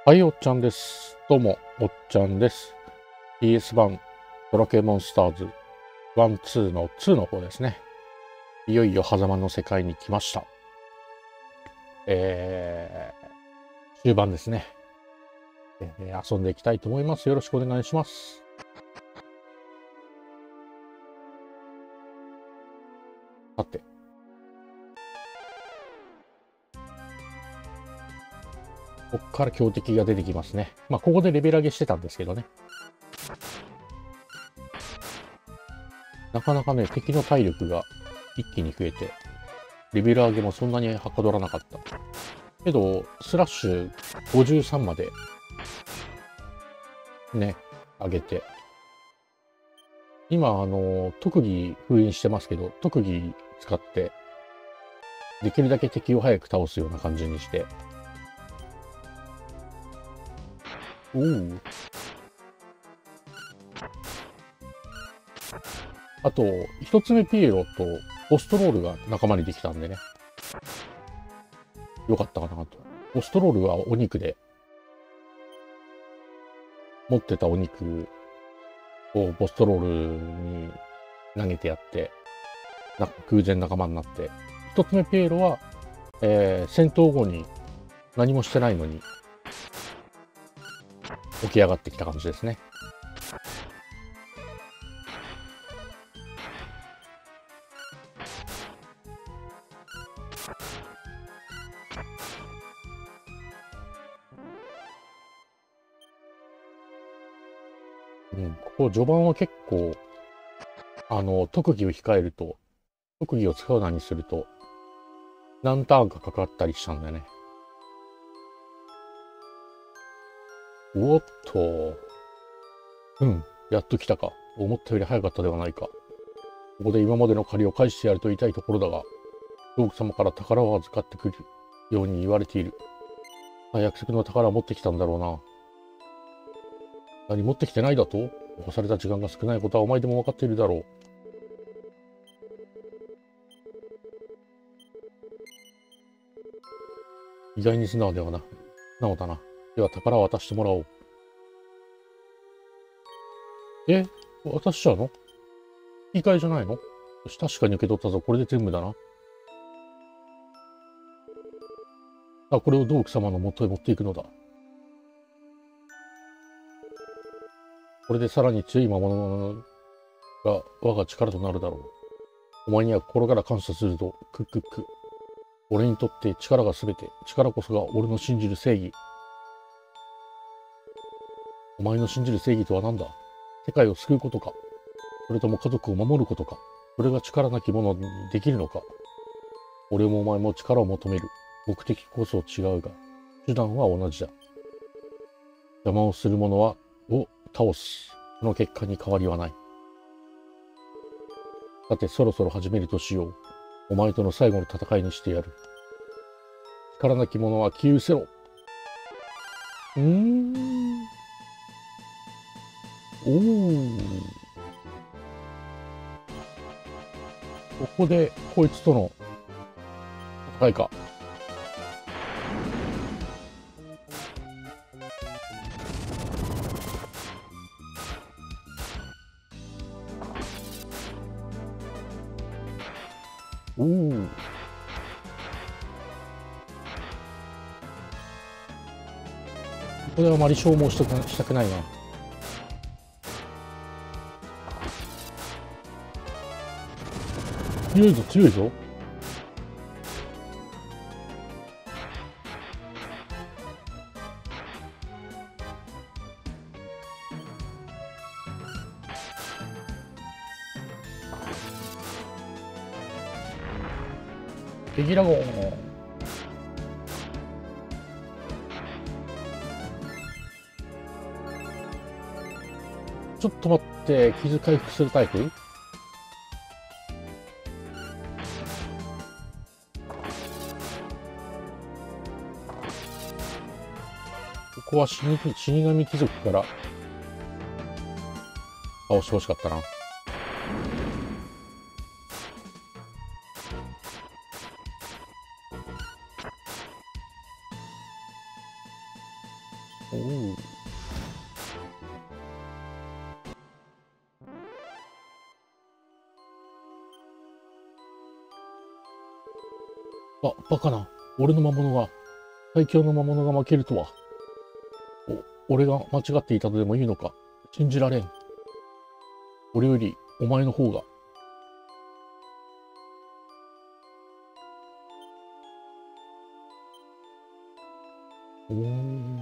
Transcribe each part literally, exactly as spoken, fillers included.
はい、おっちゃんです。どうも、おっちゃんです。ピーエス 版、ドラケモンスターズ、いち、にのにの方ですね。いよいよ狭間の世界に来ました。えー、終盤ですね。えー、遊んでいきたいと思います。よろしくお願いします。さて。ここから強敵が出てきますね。まあ、ここでレベル上げしてたんですけどね。なかなかね、敵の体力が一気に増えて、レベル上げもそんなにはかどらなかった。けど、スラッシュごじゅうさんまで、ね、上げて。今、あの、特技封印してますけど、特技使って、できるだけ敵を早く倒すような感じにして。おお。あと、一つ目ピエロとオストロールが仲間にできたんでね。よかったかなと。オストロールはお肉で、持ってたお肉をボストロールに投げてやって、な偶然仲間になって。一つ目ピエロは、えー、戦闘後に何もしてないのに、起き上がってきた感じですね。うん、ここ序盤は結構、あの、特技を控えると、特技を使うなにすると、何ターンかかかったりしたんだよね。おっと。うん、やっと来たか。思ったより早かったではないか。ここで今までの借りを返してやると言いたいところだが、ローク様から宝を預かってくるように言われている。あ、約束の宝を持ってきたんだろうな。何持ってきてないだと？残された時間が少ないことはお前でも分かっているだろう。意外に素直ではな。素直だな。では宝を渡してもらおう。え？渡しちゃうの？引き換えじゃないの？よし、確かに受け取ったぞ。これで全部だな。あ、これをドーク様の元へ持っていくのだ。これでさらに強い魔物が我が力となるだろう。お前には心から感謝すると、クックック。俺にとって力が全て、力こそが俺の信じる正義。お前の信じる正義とは何だ？世界を救うことか？それとも家族を守ることか？それが力なき者にできるのか？俺もお前も力を求める。目的こそ違うが、手段は同じだ。邪魔をする者は、を倒す。その結果に変わりはない。さて、そろそろ始めるとしよう。お前との最後の戦いにしてやる。力なき者は気失せろ。うーん。おー。ここで、こいつとの戦いか。おお。これはあまり消耗したくしたくないな。強いぞ、強いぞ。ゲギラゴン。ちょっと待って、傷回復するタイプ？ここは死に死神貴族から倒してほしかったな。 おお。あ、バカな。俺の魔物が、最強の魔物が負けるとは。お、俺が間違っていたとでも言うのか。信じられん。俺より、お前の方が。おー。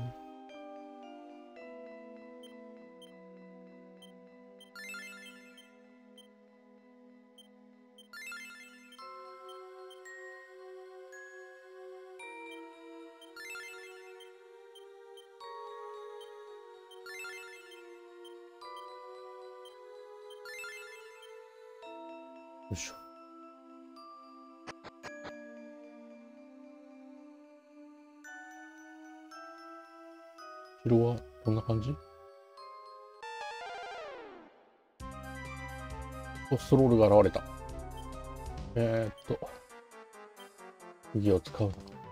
よいしょ。城はこんな感じ？コストロールが現れた。えー、っと、次を使うな。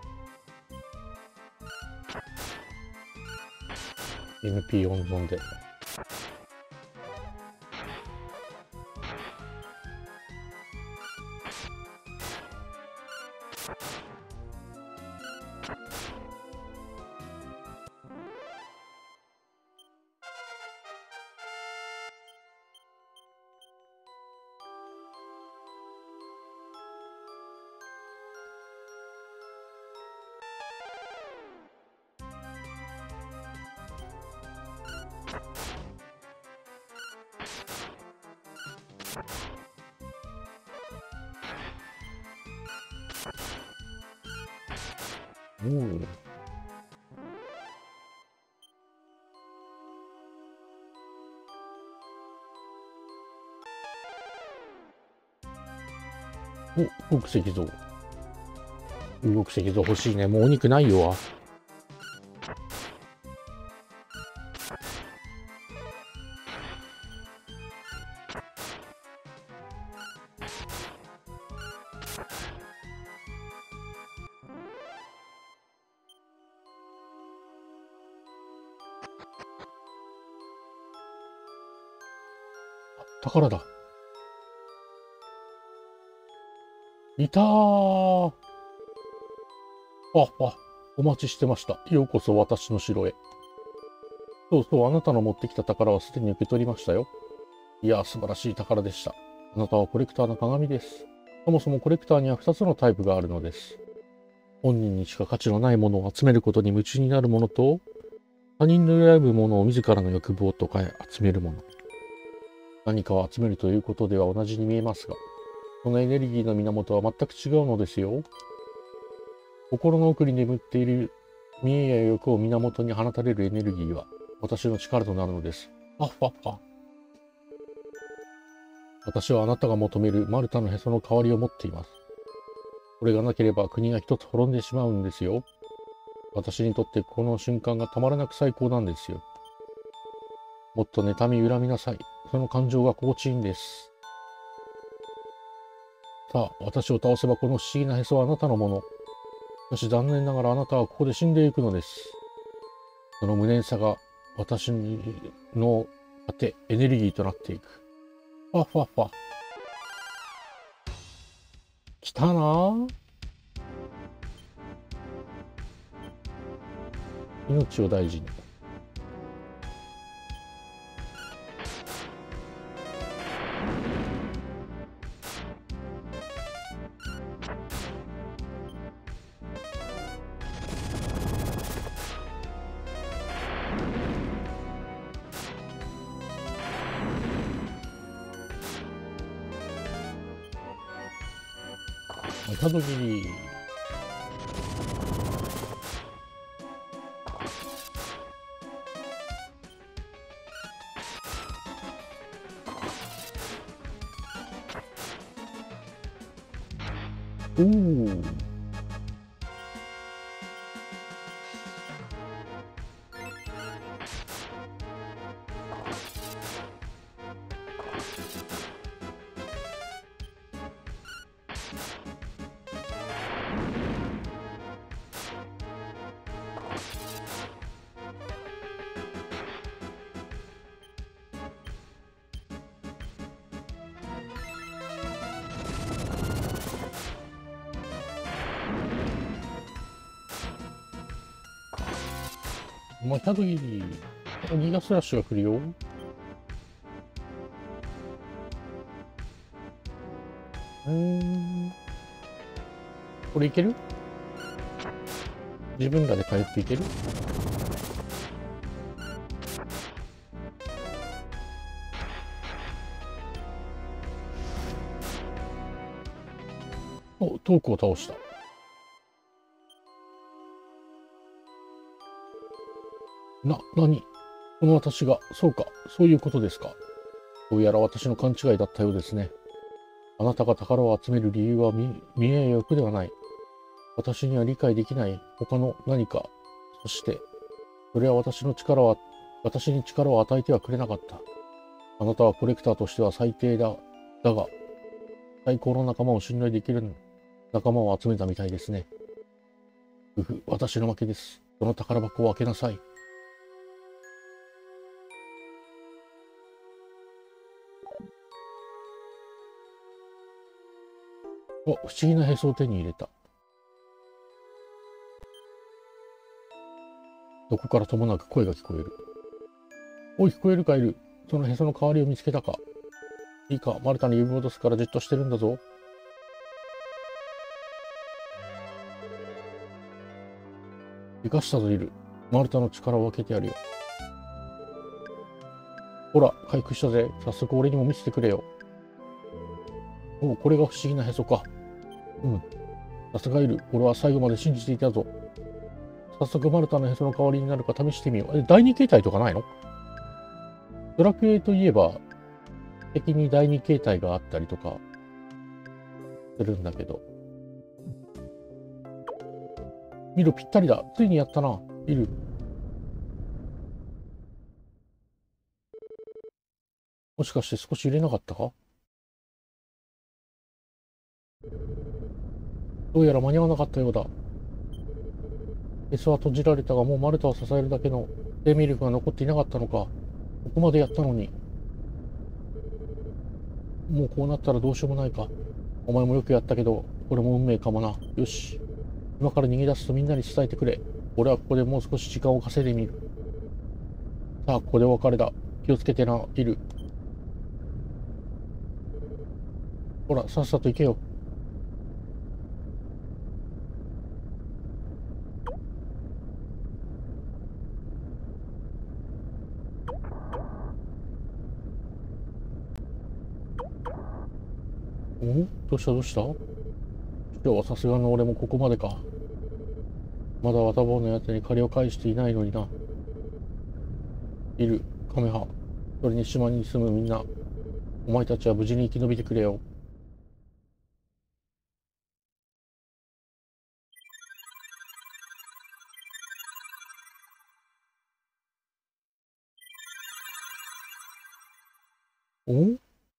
エムピー 温存で。おお。お、動く石像。動く石像欲しいね。もうお肉ないよ。宝だ。いたー。あ、あ、お待ちしてました。ようこそ私の城へ。そうそう、あなたの持ってきた宝はすでに受け取りましたよ。いや、素晴らしい宝でした。あなたはコレクターの鏡です。そもそもコレクターにはふたつのタイプがあるのです。本人にしか価値のないものを集めることに夢中になるものと、他人の羨むものを自らの欲望と変え集めるもの。何かを集めるということでは同じに見えますが、そのエネルギーの源は全く違うのですよ。心の奥に眠っている見栄や欲を源に放たれるエネルギーは私の力となるのです。ファッファッファ。私はあなたが求めるマルタのへその代わりを持っています。これがなければ国が一つ滅んでしまうんですよ。私にとってこの瞬間がたまらなく最高なんですよ。もっと妬み恨みなさい。その感情が心地いいんです。さあ、私を倒せばこの不思議なへそはあなたのもの。しかし残念ながらあなたはここで死んでいくのです。その無念さが私の糧、エネルギーとなっていく。ファッファッファ。来たなぁ。命を大事に。たどり。おお。 まあ、キャドギー、ギガスラッシュが来るよ。うーん。これいける？自分らで回復いける？お、トークを倒した。な、なに？この私が、そうか、そういうことですか。どうやら私の勘違いだったようですね。あなたが宝を集める理由は見、見えよくではない。私には理解できない他の何か。そして、それは私の力は、私に力を与えてはくれなかった。あなたはコレクターとしては最低だ。だが、最高の仲間を信頼できる仲間を集めたみたいですね。うふ、私の負けです。その宝箱を開けなさい。お、不思議なへそを手に入れた。どこからともなく声が聞こえる。おい、聞こえるかいる。そのへその代わりを見つけたか。いいか、マルタに呼び戻すからじっとしてるんだぞ。生かしたぞ、いる。マルタの力を分けてやるよ。ほら、回復したぜ。早速俺にも見せてくれよ。おう、これが不思議なへそか。うん。さすがいる。俺は最後まで信じていたぞ。早速マルタのへその代わりになるか試してみよう。え、第二形態とかないの？ドラクエといえば、敵に第二形態があったりとかするんだけど。見ろ、ぴったりだ。ついにやったな。いる。もしかして少し入れなかったか？どうやら間に合わなかったようだ。へそは閉じられたが、もうマルタを支えるだけの生命力が残っていなかったのか。ここまでやったのに。もうこうなったらどうしようもないか。お前もよくやったけど、これも運命かもな。よし。今から逃げ出すとみんなに伝えてくれ。俺はここでもう少し時間を稼いでみる。さあ、ここでお別れだ。気をつけてな、いる。ほら、さっさと行けよ。ん？どうしたどうした？今日はさすがの俺もここまでか。まだ綿棒のやつに借りを返していないのにな。いる、カメハ。それに島に住むみんな。お前たちは無事に生き延びてくれよ。ん？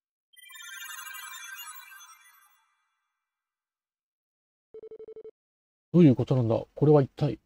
どういうことなんだこれは一体。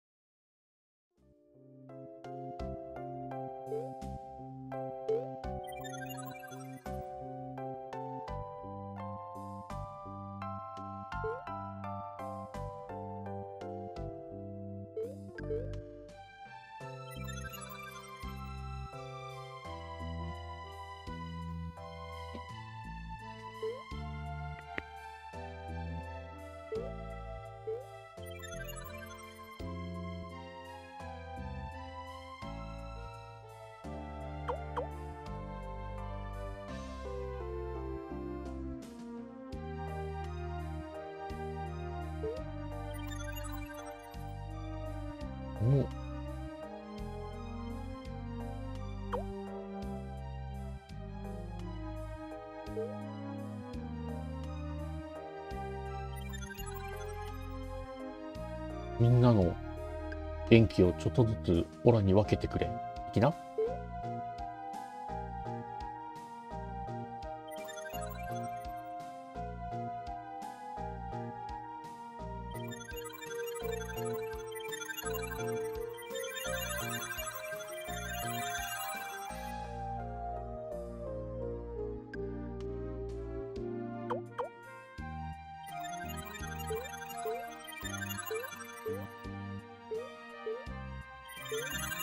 もう、みんなの元気をちょっとずつオラに分けてくれ。的な？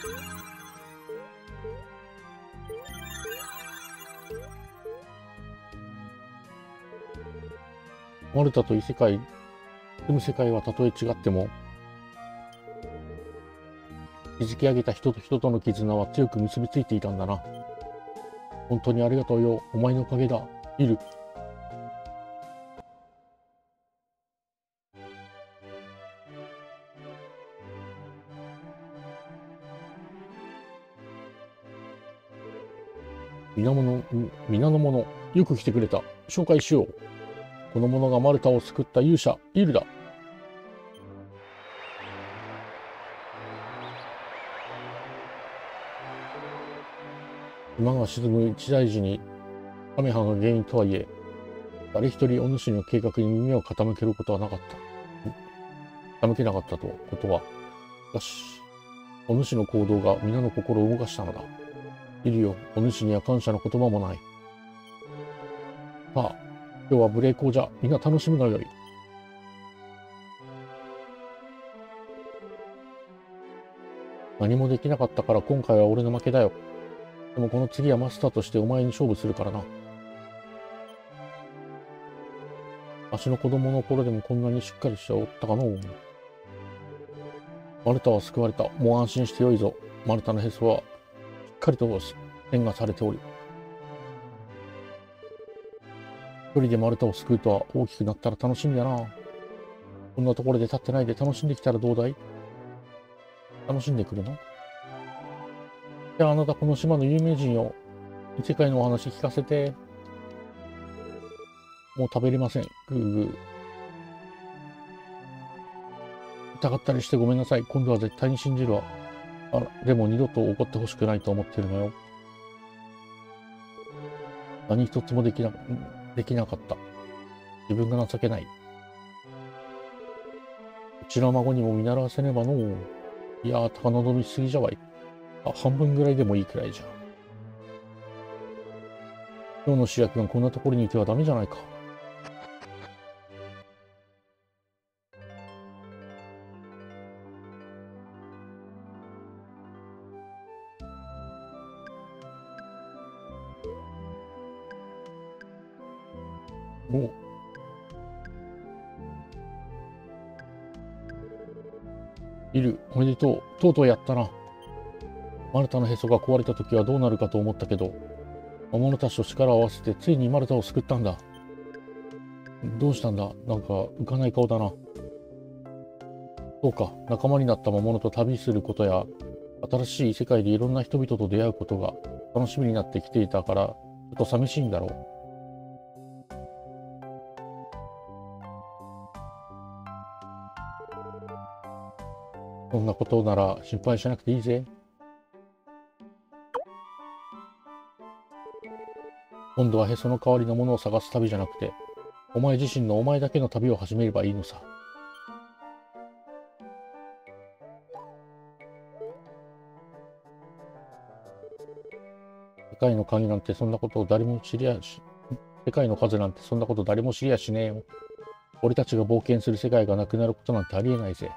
マルタと異世界、住む世界はたとえ違っても、築き上げた人と人との絆は強く結びついていたんだな。本当にありがとうよ。お前のおかげだ。イル。皆の者、皆の者、よく来てくれた。紹介しよう。この者がマルタを救った勇者、イルだ。馬が沈む一大事に、カメハが原因とはいえ、誰一人お主の計画に耳を傾けることはなかった。傾けなかったとことは、しかし、お主の行動が皆の心を動かしたのだ。いるよ、お主には感謝の言葉もない。さあ、今日は無礼講じゃ、みんな楽しむがよい。何もできなかったから今回は俺の負けだよ。でもこの次はマスターとしてお前に勝負するからな。わしの子供の頃でもこんなにしっかりしておったかのう。マルタは救われた。もう安心してよいぞ。マルタのへそはしっかりと線がされており。一人でマルタを救うとは大きくなったら楽しみだな。こんなところで立ってないで楽しんできたらどうだい？楽しんでくるの？じゃああなたこの島の有名人よ。異世界のお話聞かせて。もう食べれません。ぐーぐー。疑ったりしてごめんなさい。今度は絶対に信じるわ。あら、でも二度と怒ってほしくないと思ってるのよ。何一つもできな、できなかった。自分が情けない。うちの孫にも見習わせねばのう。いやー、高望みしすぎじゃわい。あ、半分ぐらいでもいいくらいじゃ。今日の主役がこんなところにいてはダメじゃないか。おう。いる。おめでとう。とうとうやったな。マルタのへそが壊れた時はどうなるかと思ったけど、魔物たちと力を合わせてついにマルタを救ったんだ。どうしたんだ？なんか浮かない顔だな。そうか、仲間になった魔物と旅することや、新しい世界でいろんな人々と出会うことが楽しみになってきていたから、ちょっと寂しいんだろう。そんなことなら心配しなくていいぜ。今度はへその代わりのものを探す旅じゃなくて、お前自身のお前だけの旅を始めればいいのさ。世界の鍵なんてそんなことを誰も知りやし、世界の数なんてそんなこと誰も知りやしねえよ。俺たちが冒険する世界がなくなることなんてありえないぜ。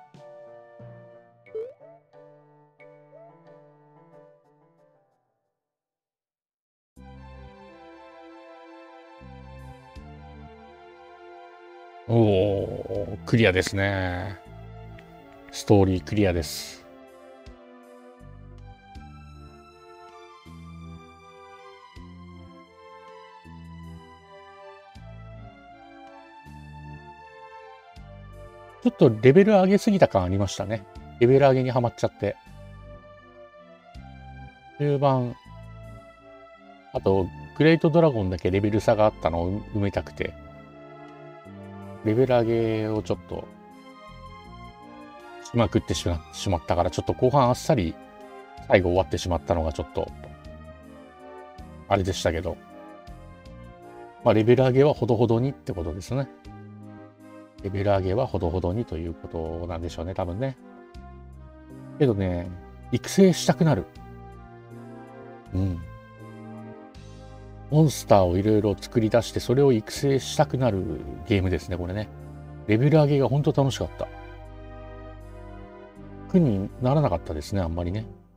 おお、クリアですね。ストーリークリアです。ちょっとレベル上げすぎた感ありましたね。レベル上げにはまっちゃって。終盤、あと、グレートドラゴンだけレベル差があったのを埋めたくて、レベル上げをちょっとしまくってしましまったから、ちょっと後半あっさり最後終わってしまったのがちょっと、あれでしたけど、まあレベル上げはほどほどにってことですね。レベル上げはほどほどにということなんでしょうね、多分ね。けどね、育成したくなる。うん。モンスターをいろいろ作り出して、それを育成したくなるゲームですね、これね。レベル上げが本当楽しかった。苦にならなかったですね、あんまりね。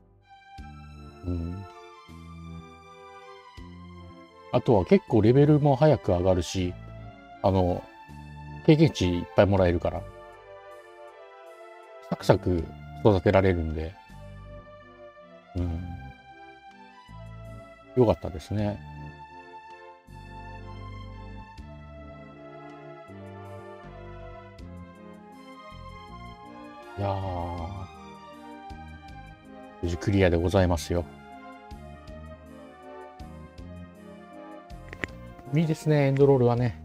うん。あとは結構レベルも早く上がるし、あの、経験値いっぱいもらえるから、サクサク育てられるんで、うん。よかったですね。いやー、無事クリアでございますよ。いいですね、エンドロールはね。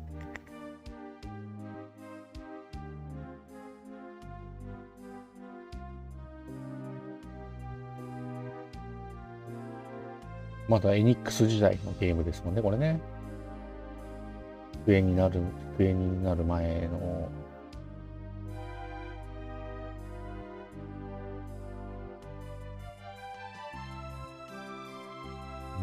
まだエニックス時代のゲームですもんね、これね。机になる、机になる前の。うん。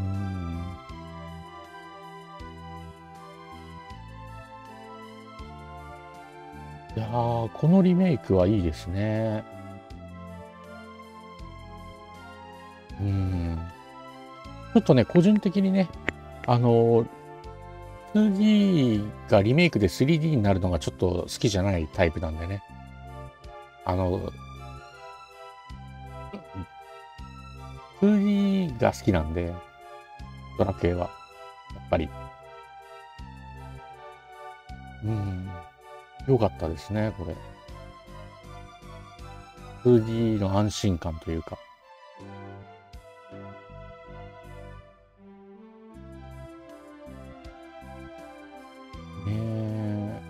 いやー、このリメイクはいいですね。うん。ちょっとね、個人的にね、あの、ツーディー がリメイクで スリーディー になるのがちょっと好きじゃないタイプなんでね。あの、ツーディー が好きなんで、ドラクエは。やっぱり。うん。よかったですね、これ。ツーディー の安心感というか。ねえ。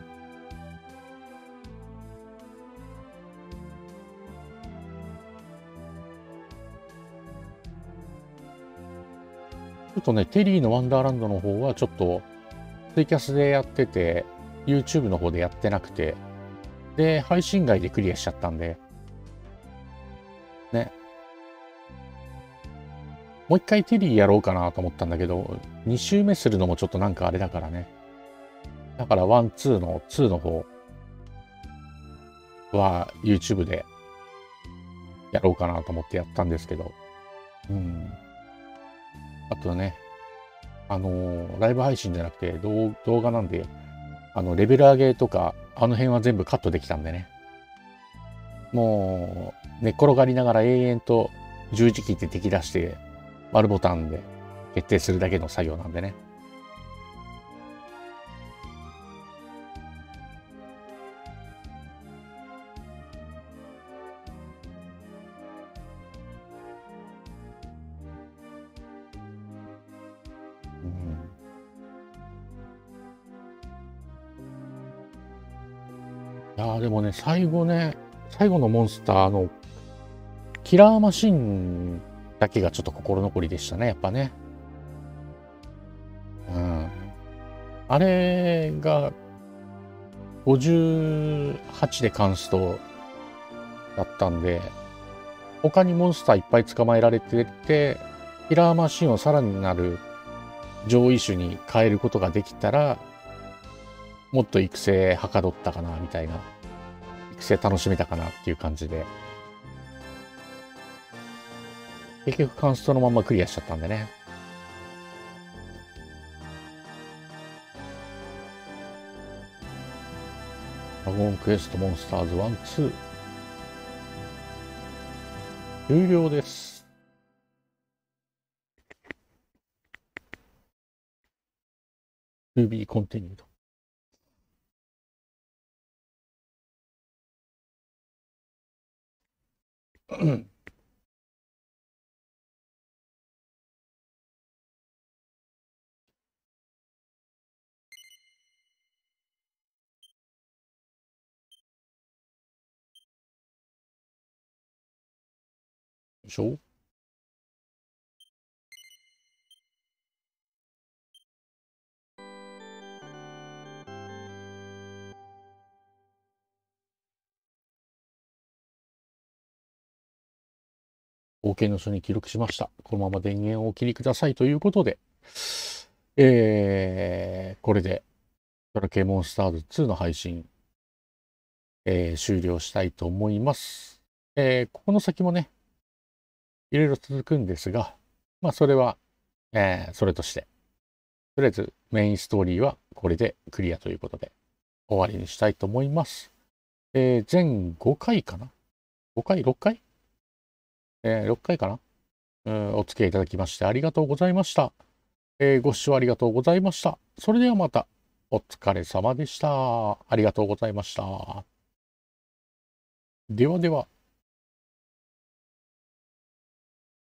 ちょっとね、テリーのワンダーランドの方はちょっとツイキャスでやってて、YouTube の方でやってなくて、で、配信外でクリアしちゃったんで、ね。もう一回テリーやろうかなと思ったんだけど、に周目するのもちょっとなんかあれだからね。だからワン、ツーの、ツーの方は YouTube でやろうかなと思ってやったんですけど、うん。あとね、あのーライブ配信じゃなくて動動画なんで、あの、レベル上げとか、あの辺は全部カットできたんでね。もう、寝っ転がりながら永遠と十字キーって敵出して、丸ボタンで決定するだけの作業なんでね。うん。いやーでもね、最後ね、最後のモンスターのキラーマシンだけがちょっと心残りでしたね、やっぱね。うん。あれがごじゅうはちでカンストだったんで、他にモンスターいっぱい捕まえられてて、キラーマシンをさらなる上位種に変えることができたら、もっと育成はかどったかな、みたいな。育成楽しめたかなっていう感じで。結局カンストのままクリアしちゃったんでね。ドラゴンクエストモンスターズワン、ツー。終了です。To be continued。でしょ。OK の書に記録しました。このまま電源をお切りくださいということで、えー、これで、ドラケモンスターズツーの配信、えー、終了したいと思います。えー、ここの先もね、いろいろ続くんですが、 まあ、それは、えーそれとして、とりあえずメインストーリーはこれでクリアということで、終わりにしたいと思います。えー全ごかいかな ?ご 回 ?ろっ 回えー、ろっかいかなうん、お付き合いいただきましてありがとうございました。えーご視聴ありがとうございました。それではまた、お疲れ様でした。ありがとうございました。ではでは。